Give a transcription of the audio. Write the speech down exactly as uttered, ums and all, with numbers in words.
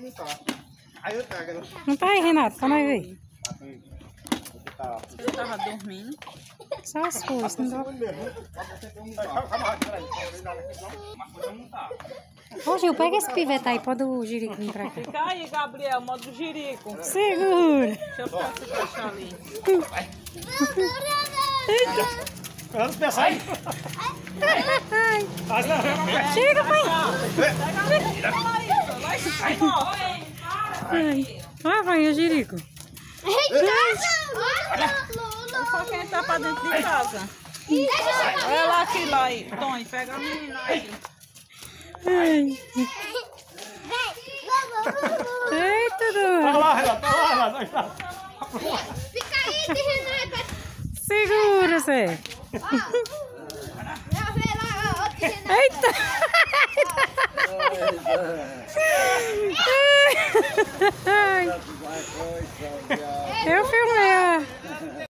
Não tá aí, Renato, pra nós ver. Ele tava dormindo. Só as forças, não dá. Ô Gil, pega esse pivete aí, pode o Jirico vir pra cá. Fica aí, Gabriel, modo Jirico. Segura. Deixa eu ficar se deixar ali. Vamos pensar aí. Chega, pai. Vai, vai, o Jirico. Só quem tá pra dentro de casa. Olha lá aqui, lá aí. Tony, pega a menina aí. Ai. Eita, doido. Vai lá, Renato, vai lá, Renato. Fica aí, Renato. Segura, Zé. Eita. Ai. Eu filmei, ó.